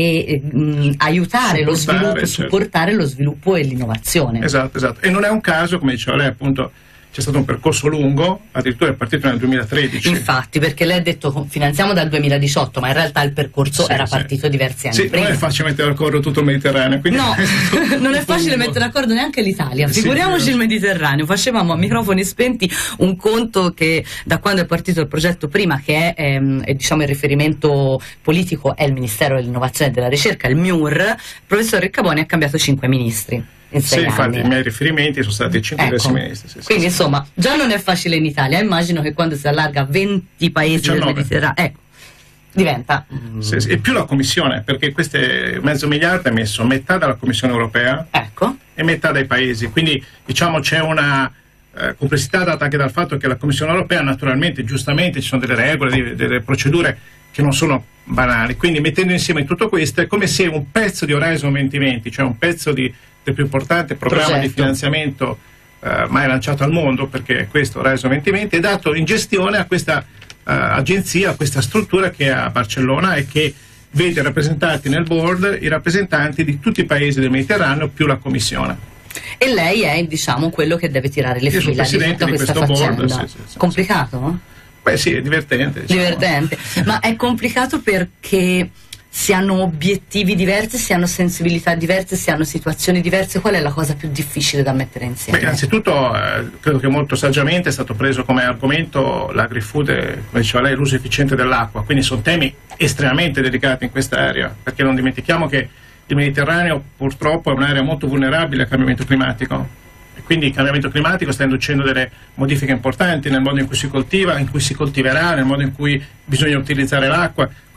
e mh, aiutare lo Supportare, sviluppo, certo. supportare lo sviluppo e l'innovazione. Esatto, esatto. E non è un caso, come diceva lei, appunto, c'è stato un percorso lungo, addirittura è partito nel duemilatredici. Infatti, perché lei ha detto finanziamo dal duemiladiciotto, ma in realtà il percorso Sì, era sì. partito diversi anni Sì, prima. non è facile mettere d'accordo tutto il Mediterraneo. Quindi No, è stato non è un facile lungo. mettere d'accordo neanche l'Italia, Sì, figuriamoci sì. il Mediterraneo. Facevamo a microfoni spenti un conto che da quando è partito il progetto Prima, che è, ehm, è, diciamo il riferimento politico, è il Ministero dell'Innovazione e della Ricerca, il M I U R, il professor Riccaboni ha cambiato cinque ministri in sei Sì, infatti anni. i miei riferimenti sono stati cinque diversi Ecco. ministri. Sì, sì, Quindi sì. insomma già non è facile in Italia, immagino che quando si allarga a venti paesi diciannove. del Mediterraneo, ecco, diventa Sì, sì. E più la Commissione, perché questo mezzo miliardo è messo metà dalla Commissione europea ecco. e metà dai paesi, quindi diciamo c'è una eh, complessità data anche dal fatto che la Commissione europea naturalmente, giustamente, ci sono delle regole, delle, delle procedure che non sono banali, quindi mettendo insieme tutto questo è come se un pezzo di Horizon duemilaventi, cioè un pezzo di, del più importante programma Progetto. di finanziamento eh, mai lanciato al mondo, perché è questo Horizon duemilaventi, è dato in gestione a questa eh, agenzia, a questa struttura che è a Barcellona e che vede rappresentati nel board i rappresentanti di tutti i paesi del Mediterraneo più la Commissione. E lei è, diciamo, quello che deve tirare le Io sono fila di presidente tutta di questa questo board, faccenda. sì, sì, sì, Complicato? Beh sì, è divertente. diciamo. Divertente. Ma è complicato perché si hanno obiettivi diversi, si hanno sensibilità diverse, si hanno situazioni diverse. Qual è la cosa più difficile da mettere insieme? Beh, innanzitutto eh, credo che molto saggiamente è stato preso come argomento l'agri-food e, come diceva lei, l'uso efficiente dell'acqua, quindi sono temi estremamente delicati in questa area, perché non dimentichiamo che il Mediterraneo purtroppo è un'area molto vulnerabile al cambiamento climatico e quindi il cambiamento climatico sta inducendo delle modifiche importanti nel modo in cui si coltiva, in cui si coltiverà, nel modo in cui bisogna utilizzare l'acqua, quindi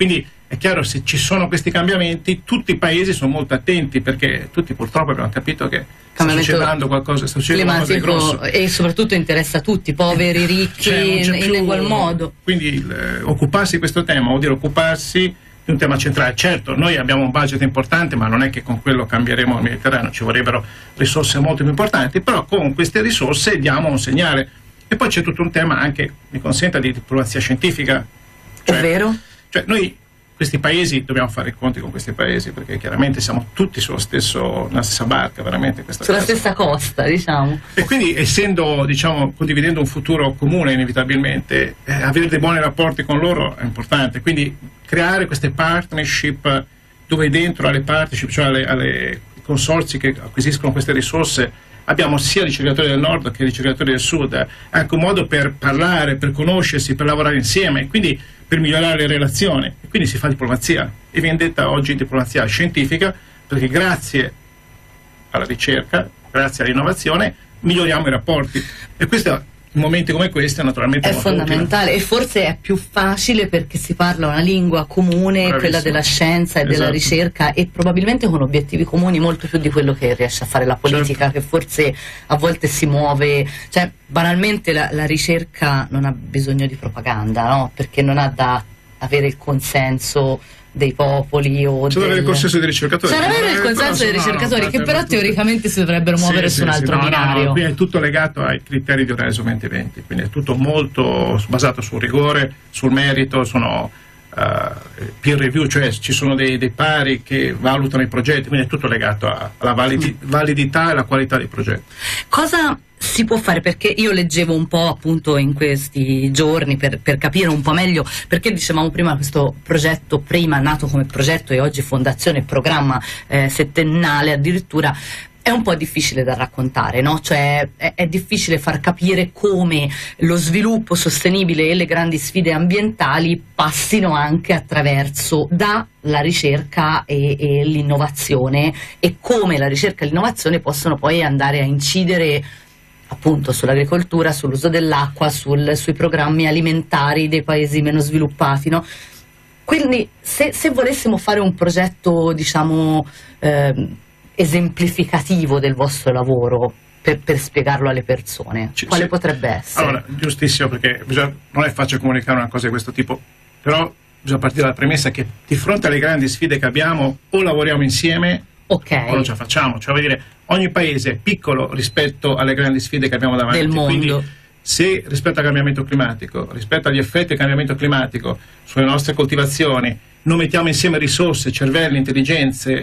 È chiaro, se ci sono questi cambiamenti, tutti i paesi sono molto attenti, perché tutti purtroppo abbiamo capito che sta succedendo qualcosa, sta succedendo qualcosa di grosso. E soprattutto interessa tutti, poveri, ricchi, cioè, in, più, in ugual modo. Quindi eh, occuparsi di questo tema vuol dire occuparsi di un tema centrale. Certo, noi abbiamo un budget importante, ma non è che con quello cambieremo il Mediterraneo, ci vorrebbero risorse molto più importanti, però con queste risorse diamo un segnale. E poi c'è tutto un tema anche, mi consenta, di diplomazia scientifica. Cioè, è vero? Cioè noi questi paesi dobbiamo fare i conti con questi paesi, perché chiaramente siamo tutti sullo stesso, nella stessa barca, veramente questa sulla cosa. stessa costa, diciamo. E quindi, essendo, diciamo, condividendo un futuro comune inevitabilmente, eh, avere dei buoni rapporti con loro è importante. Quindi creare queste partnership dove dentro alle partnership, cioè alle, alle consorzi che acquisiscono queste risorse, abbiamo sia ricercatori del nord che ricercatori del sud, è anche un modo per parlare, per conoscersi, per lavorare insieme, quindi per migliorare le relazioni, e quindi si fa diplomazia, e viene detta oggi diplomazia scientifica, perché grazie alla ricerca, grazie all'innovazione, miglioriamo i rapporti, e questo in momenti come questo naturalmente è molto fondamentale, utile. e forse è più facile perché si parla una lingua comune, Bravissimo. Quella della scienza e Esatto. della ricerca, e probabilmente con obiettivi comuni molto più di quello che riesce a fare la politica, certo. che forse a volte si muove, cioè banalmente la, la ricerca non ha bisogno di propaganda, no? Perché non ha da avere il consenso dei popoli o c'è del... da avere il consenso dei ricercatori, c'è da avere il eh, consenso dei però, ricercatori, no, no, che però tutto. teoricamente si dovrebbero muovere sì, su un sì, altro sì, no, binario. no, no, qui è tutto legato ai criteri di Horizon duemilaventi, quindi è tutto molto basato sul rigore, sul merito, sono uh, peer review, cioè ci sono dei, dei pari che valutano i progetti, quindi è tutto legato a, alla validi, validità e alla qualità dei progetti. Cosa si può fare? Perché io leggevo un po' appunto in questi giorni per, per capire un po' meglio, perché dicevamo prima questo progetto, prima nato come progetto e oggi fondazione, programma eh, settennale addirittura, è un po' difficile da raccontare, no? Cioè è, è difficile far capire come lo sviluppo sostenibile e le grandi sfide ambientali passino anche attraverso dalla ricerca e, e l'innovazione, e come la ricerca e l'innovazione possono poi andare a incidere appunto sull'agricoltura, sull'uso dell'acqua, sul, sui programmi alimentari dei paesi meno sviluppati, no? Quindi se, se volessimo fare un progetto, diciamo, eh, esemplificativo del vostro lavoro per, per spiegarlo alle persone, C- quale sì. potrebbe essere? Allora, giustissimo, perché bisogna, non è facile comunicare una cosa di questo tipo, però bisogna partire dalla premessa che di fronte alle grandi sfide che abbiamo o lavoriamo insieme ok, o non ce la facciamo, cioè vuol dire ogni paese è piccolo rispetto alle grandi sfide che abbiamo davanti, del mondo. quindi se rispetto al cambiamento climatico, rispetto agli effetti del cambiamento climatico sulle nostre coltivazioni non mettiamo insieme risorse, cervelli, intelligenze,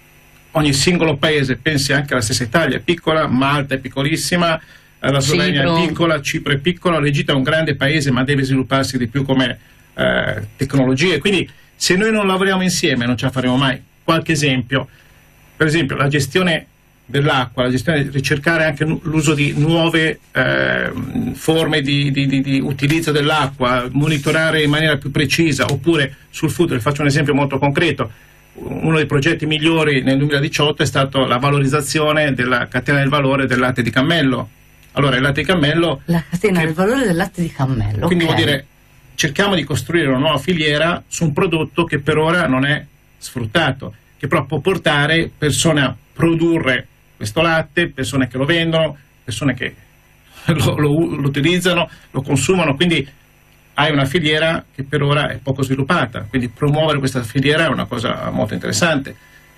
ogni singolo paese, pensi anche alla stessa Italia, è piccola, Malta è piccolissima, la Slovenia Cipro. è piccola, Cipro è piccola, l'Egitto è un grande paese ma deve svilupparsi di più come eh, tecnologie, quindi se noi non lavoriamo insieme non ce la faremo mai. Qualche esempio, per esempio la gestione dell'acqua, la gestione, ricercare anche l'uso di nuove eh, forme di, di, di, di utilizzo dell'acqua, monitorare in maniera più precisa, oppure sul futuro, faccio un esempio molto concreto, uno dei progetti migliori nel duemiladiciotto è stato la valorizzazione della catena del valore del latte di cammello. Allora il latte di cammello... La catena che, del valore del latte di cammello. Quindi okay. vuol dire cerchiamo di costruire una nuova filiera su un prodotto che per ora non è sfruttato, che però può portare persone a produrre questo latte, persone che lo vendono, persone che lo, lo, lo utilizzano, lo consumano, quindi hai una filiera che per ora è poco sviluppata, quindi promuovere questa filiera è una cosa molto interessante.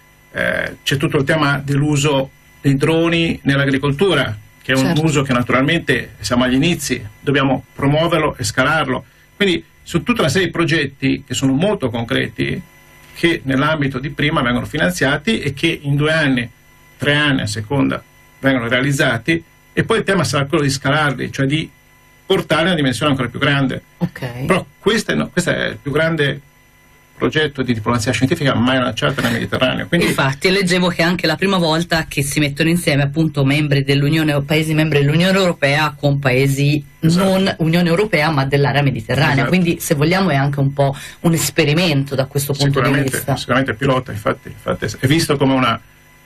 Eh, c'è tutto il tema dell'uso dei droni nell'agricoltura, che è un certo. uso che naturalmente siamo agli inizi, dobbiamo promuoverlo e scalarlo, quindi su tutta una serie di progetti che sono molto concreti, che nell'ambito di prima vengono finanziati e che in due anni, tre anni a seconda vengono realizzati, e poi il tema sarà quello di scalarli, cioè di portare a una dimensione ancora più grande. Okay. Però questo è, no, questo è il più grande progetto di diplomazia scientifica mai lanciato nel Mediterraneo. Quindi, infatti leggevo che è anche la prima volta che si mettono insieme appunto membri dell'Unione, paesi membri dell'Unione Europea con paesi esatto. non Unione Europea ma dell'area mediterranea, esatto. quindi se vogliamo è anche un po' un esperimento da questo punto di vista. Sicuramente pilota, infatti, infatti è visto come una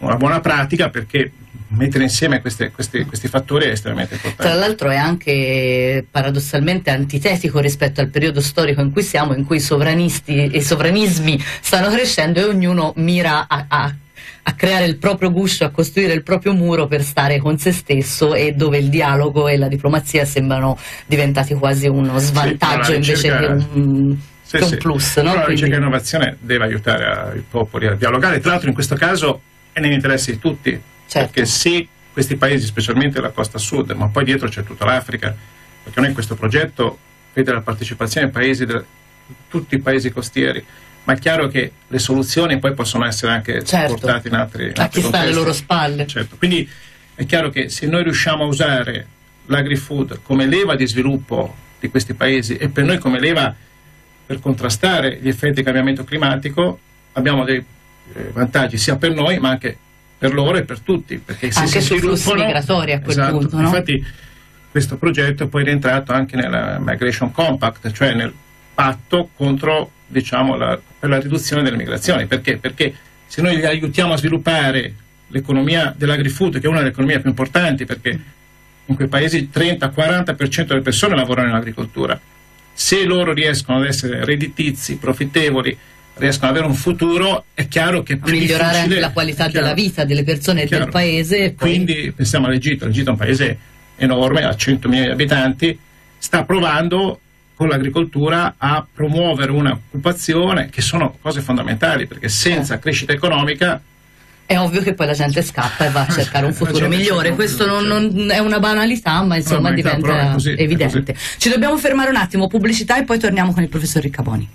una buona pratica, perché mettere insieme queste, questi, questi fattori è estremamente importante. Tra l'altro è anche paradossalmente antitetico rispetto al periodo storico in cui siamo, in cui i sovranisti e i sovranismi stanno crescendo e ognuno mira a, a, a creare il proprio guscio, a costruire il proprio muro per stare con se stesso, e dove il dialogo e la diplomazia sembrano diventati quasi uno svantaggio, sì, invece ricerca... che un... Sì, un sì. plus, no? Però la Quindi... ricerca e l'innovazione deve aiutare i popoli a dialogare. Tra l'altro in questo caso è nell'interesse di tutti, certo. Perché se questi paesi, specialmente la costa sud, ma poi dietro c'è tutta l'Africa, perché noi questo progetto vede la partecipazione dei paesi, de... tutti i paesi costieri, ma è chiaro che le soluzioni poi possono essere anche certo. portate in altri, in a altri chi sta alle loro spalle. Certo. Quindi è chiaro che se noi riusciamo a usare l'agri-food come leva di sviluppo di questi paesi, e per noi come leva per contrastare gli effetti del cambiamento climatico, abbiamo dei eh, vantaggi sia per noi ma anche per loro e per tutti, perché se anche si sui flussi sviluppano, migratori a quel esatto, punto, no? Infatti questo progetto è poi rientrato anche nella Migration Compact, cioè nel patto contro, diciamo, la, per la riduzione delle migrazioni. Perché? Perché se noi li aiutiamo a sviluppare l'economia dell'agri-food, che è una delle economie più importanti, perché in quei paesi il trenta quaranta per cento delle persone lavorano in agricoltura, se loro riescono ad essere redditizi, profittevoli, riescono ad avere un futuro, è chiaro che è più migliorare anche la qualità chiaro, della vita delle persone e del paese. Poi... Quindi pensiamo all'Egitto, l'Egitto è un paese enorme, ha cento milioni di abitanti, sta provando con l'agricoltura a promuovere un'occupazione, che sono cose fondamentali, perché senza crescita economica è ovvio che poi la gente scappa e va a cercare un futuro migliore. Questo non, non è una banalità, ma insomma no, diventa così, evidente. Ci dobbiamo fermare un attimo, pubblicità, e poi torniamo con il professor Riccaboni.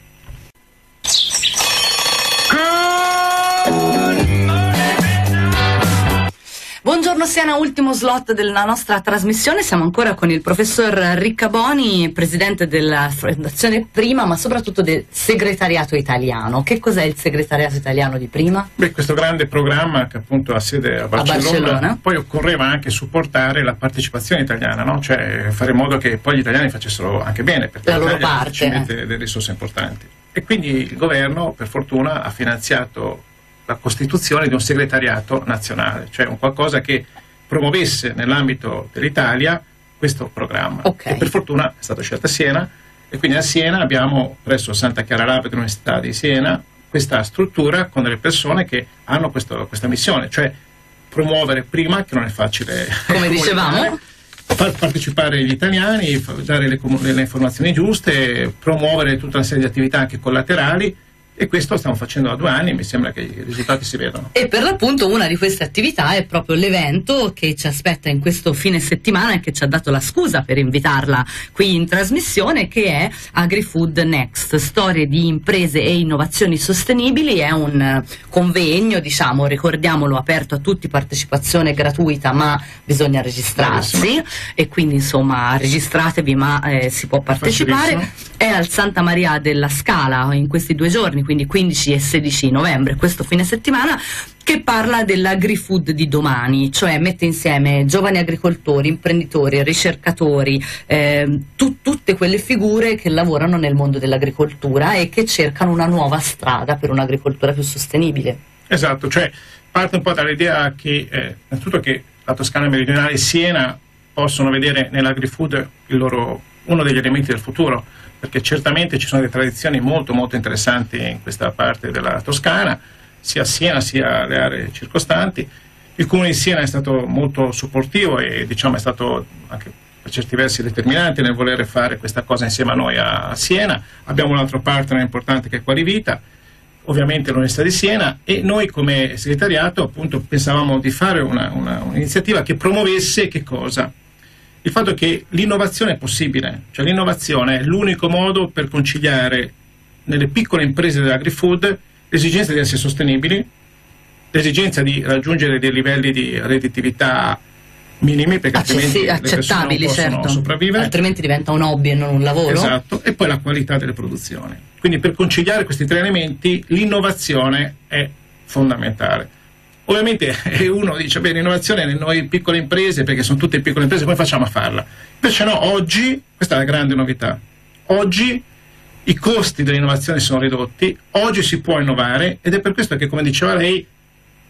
Buongiorno Siena, ultimo slot della nostra trasmissione. Siamo ancora con il professor Riccaboni, presidente della Fondazione Prima, ma soprattutto del segretariato italiano. Che cos'è il segretariato italiano di Prima? Beh, questo grande programma che appunto ha sede a Barcellona, a Barcellona. Poi occorreva anche supportare la partecipazione italiana, no? Cioè fare in modo che poi gli italiani facessero anche bene, perché la loro parte ci mette delle risorse importanti. E quindi il governo, per fortuna, ha finanziato la costituzione di un segretariato nazionale, cioè un qualcosa che promuovesse nell'ambito dell'Italia questo programma. Okay. E per fortuna è stata scelta Siena, e quindi a Siena abbiamo, presso Santa Chiara Lab dell'Università di Siena, questa struttura con delle persone che hanno questo, questa missione, cioè promuovere Prima, che non è facile, come dicevamo, far partecipare gli italiani, dare le, le informazioni giuste, promuovere tutta una serie di attività anche collaterali. E questo stiamo facendo da due anni, mi sembra che i risultati si vedono. E per l'appunto una di queste attività è proprio l'evento che ci aspetta in questo fine settimana e che ci ha dato la scusa per invitarla qui in trasmissione, che è AgriFood Next, storie di imprese e innovazioni sostenibili. È un convegno, diciamo, ricordiamolo, aperto a tutti, partecipazione gratuita, ma bisogna registrarsi. Bellissimo. E quindi insomma registratevi, ma eh, si può partecipare. È al Santa Maria della Scala in questi due giorni, quindi quindici e sedici novembre, questo fine settimana, che parla dell'agri-food di domani, cioè mette insieme giovani agricoltori, imprenditori, ricercatori, eh, tu, tutte quelle figure che lavorano nel mondo dell'agricoltura e che cercano una nuova strada per un'agricoltura più sostenibile. Esatto, cioè parte un po' dall'idea che, eh, innanzitutto che la Toscana meridionale e Siena possono vedere nell'agri-food il loro, uno degli elementi del futuro, perché certamente ci sono delle tradizioni molto molto interessanti in questa parte della Toscana, sia a Siena sia alle aree circostanti. Il Comune di Siena è stato molto supportivo e diciamo è stato anche per certi versi determinante nel volere fare questa cosa insieme a noi a Siena. Abbiamo un altro partner importante che è Qualivita, ovviamente l'Università di Siena, e noi come segretariato appunto pensavamo di fare una, una, un'iniziativa che promuovesse che cosa? Il fatto che l'innovazione è possibile, cioè l'innovazione è l'unico modo per conciliare nelle piccole imprese dell'agri-food l'esigenza di essere sostenibili, l'esigenza di raggiungere dei livelli di redditività minimi, perché altrimenti le persone non possono certo. sopravvivere, altrimenti diventa un hobby e non un lavoro. Esatto, e poi la qualità delle produzioni. Quindi per conciliare questi tre elementi l'innovazione è fondamentale. Ovviamente uno dice, beh, l'innovazione nelle noi piccole imprese, perché sono tutte piccole imprese, come facciamo a farla? Invece no, oggi, questa è la grande novità, oggi i costi dell'innovazione sono ridotti, oggi si può innovare, ed è per questo che, come diceva lei,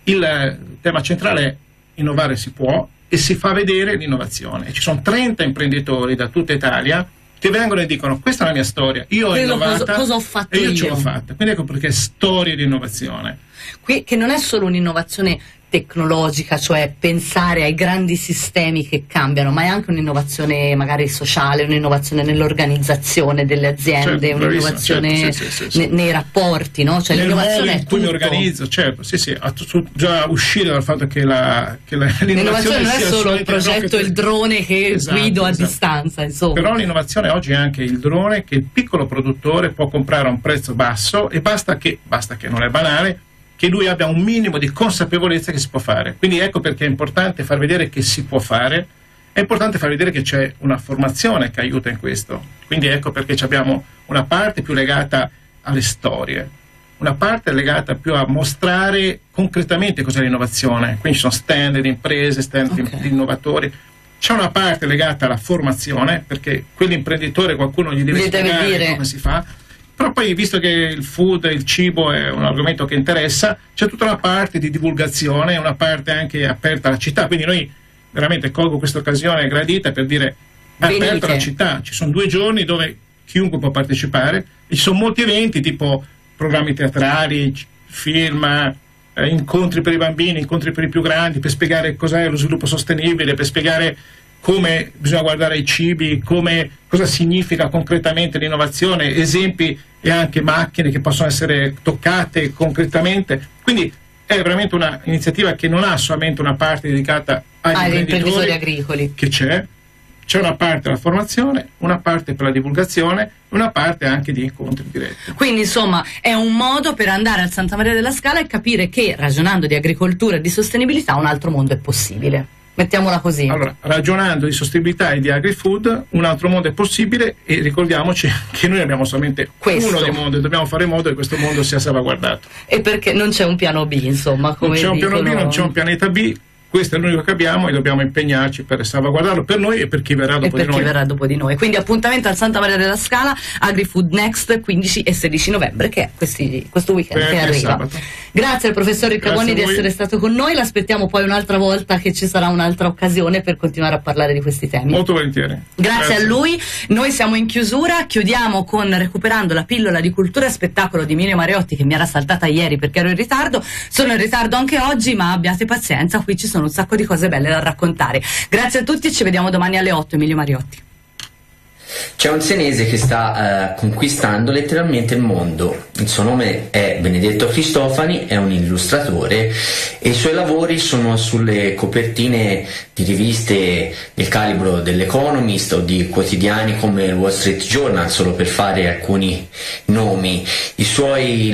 il tema centrale è innovare si può e si fa vedere l'innovazione. E ci sono trenta imprenditori da tutta Italia che vengono e dicono: questa è la mia storia, io ho Quello innovato cosa, cosa ho fatto e io, io ce l'ho fatta. Quindi ecco perché storie di innovazione. Qui, che non è solo un'innovazione tecnologica, cioè pensare ai grandi sistemi che cambiano, ma è anche un'innovazione magari sociale, un'innovazione nell'organizzazione delle aziende, certo, un'innovazione certo, sì, sì, sì, sì. ne, nei rapporti, no? Cioè nel l'innovazione modo è in cui mi tutto. organizzo, certo, sì, sì, già uscire dal fatto che, la, che la, l'innovazione, l'innovazione non è solo il progetto, il drone che esatto, guido a esatto. distanza, insomma. Però l'innovazione oggi è anche il drone che il piccolo produttore può comprare a un prezzo basso e basta che, basta che non è banale, che lui abbia un minimo di consapevolezza che si può fare. Quindi ecco perché è importante far vedere che si può fare, è importante far vedere che c'è una formazione che aiuta in questo. Quindi ecco perché abbiamo una parte più legata alle storie, una parte legata più a mostrare concretamente cos'è l'innovazione. Quindi ci sono stand di imprese, stand okay. di innovatori. C'è una parte legata alla formazione, perché quell'imprenditore qualcuno gli deve gli spiegare deve dire. come si fa. Però poi, visto che il food, il cibo è un argomento che interessa, c'è tutta una parte di divulgazione, una parte anche aperta alla città. Quindi noi veramente colgo questa occasione gradita per dire: è aperta alla città, ci sono due giorni dove chiunque può partecipare, e ci sono molti eventi tipo programmi teatrali, film, eh, incontri per i bambini, incontri per i più grandi, per spiegare cos'è lo sviluppo sostenibile, per spiegare come bisogna guardare i cibi, come, cosa significa concretamente l'innovazione, esempi e anche macchine che possono essere toccate concretamente. Quindi è veramente un'iniziativa che non ha solamente una parte dedicata agli ah, imprenditori, imprenditori agricoli, che c'è, c'è una parte per la formazione, una parte per la divulgazione, una parte anche di incontri diretti. Quindi insomma è un modo per andare al Santa Maria della Scala e capire che, ragionando di agricoltura e di sostenibilità, un altro mondo è possibile. Mettiamola così. Allora, ragionando di sostenibilità e di agri-food, un altro mondo è possibile, e ricordiamoci che noi abbiamo solamente questo. uno dei mondi, e dobbiamo fare in modo che questo mondo sia salvaguardato. E perché non c'è un piano B, insomma, come non c'è un dicono... piano B, non c'è un pianeta B. Questo è l'unico che abbiamo e dobbiamo impegnarci per salvaguardarlo per noi e per chi verrà dopo e per di noi. chi verrà dopo di noi. Quindi appuntamento al Santa Maria della Scala, AgriFood Next, quindici e sedici novembre, che è questi, questo weekend per che arriva. Sabato. Grazie al professor Riccaboni di essere stato con noi, l'aspettiamo poi un'altra volta che ci sarà un'altra occasione per continuare a parlare di questi temi. Molto volentieri. Grazie, Grazie a lui, noi siamo in chiusura, chiudiamo con recuperando la pillola di cultura e spettacolo di Emilio Mariotti, che mi era saltata ieri perché ero in ritardo, sono in ritardo anche oggi, ma abbiate pazienza, qui ci sono un sacco di cose belle da raccontare. Grazie a tutti e ci vediamo domani alle otto. Emilio Mariotti. C'è un senese che sta uh, conquistando letteralmente il mondo. Il suo nome è Benedetto Cristofani, è un illustratore e i suoi lavori sono sulle copertine di riviste del calibro dell'Economist o di quotidiani come il Wall Street Journal, solo per fare alcuni nomi. I suoi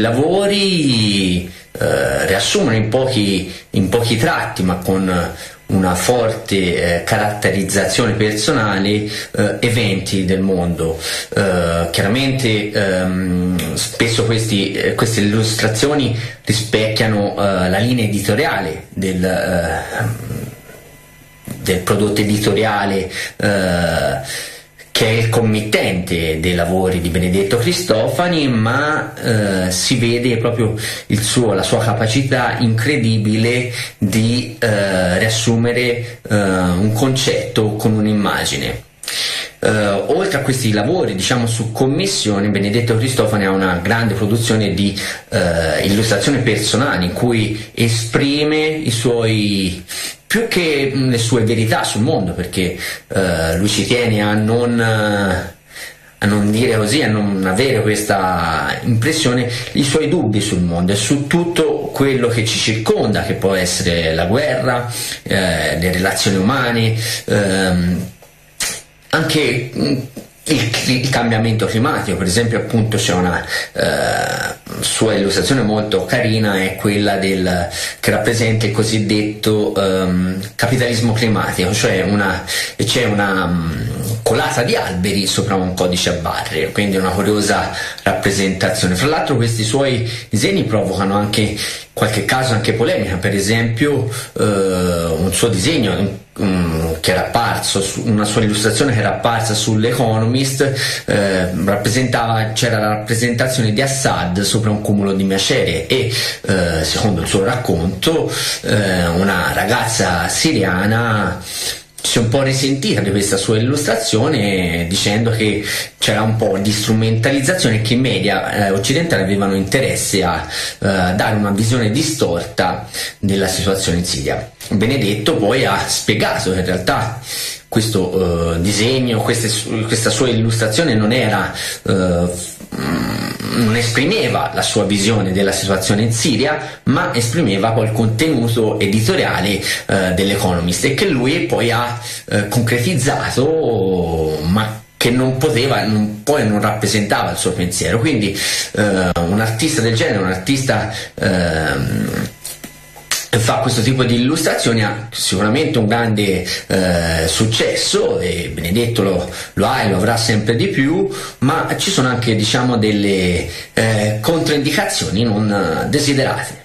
lavori uh, riassumono in pochi, in pochi tratti, ma con una forte eh, caratterizzazione personale, eh, eventi del mondo. Eh, chiaramente ehm, spesso questi, eh, queste illustrazioni rispecchiano eh, la linea editoriale del, eh, del prodotto editoriale eh, che è il committente dei lavori di Benedetto Cristofani, ma eh, si vede proprio il suo, la sua capacità incredibile di eh, riassumere eh, un concetto con un'immagine. Uh, oltre a questi lavori, diciamo, su commissione, Benedetto Cristofani ha una grande produzione di uh, illustrazioni personali in cui esprime i suoi, più che le sue verità sul mondo, perché uh, lui ci tiene a non, uh, a non dire così, a non avere questa impressione, i suoi dubbi sul mondo e su tutto quello che ci circonda, che può essere la guerra, uh, le relazioni umane, uh, anche il, il cambiamento climatico. Per esempio, appunto, c'è una eh, sua illustrazione molto carina, è quella del, che rappresenta il cosiddetto um, capitalismo climatico, cioè una, c'è una um, colata di alberi sopra un codice a barre, quindi una curiosa rappresentazione. Fra l'altro questi suoi disegni provocano anche in qualche caso anche polemica, per esempio eh, un suo disegno um, che era apparso, su, una sua illustrazione che era apparsa sull'Economist, eh, rappresentava, c'era la rappresentazione di Assad sopra un cumulo di macerie e eh, secondo il suo racconto eh, una ragazza siriana si è un po' risentita di questa sua illustrazione, dicendo che c'era un po' di strumentalizzazione e che i media eh, occidentali avevano interesse a eh, dare una visione distorta della situazione in Siria. Benedetto poi ha spiegato che in realtà questo eh, disegno, queste, questa sua illustrazione non era eh, non esprimeva la sua visione della situazione in Siria, ma esprimeva poi il contenuto editoriale eh, dell'Economist, e che lui poi ha eh, concretizzato, ma che non poteva, non, poi non rappresentava il suo pensiero. Quindi eh, un artista del genere, un artista eh, fa questo tipo di illustrazioni, ha sicuramente un grande eh, successo, e Benedetto lo, lo ha e lo avrà sempre di più, ma ci sono anche, diciamo, delle eh, controindicazioni non desiderate.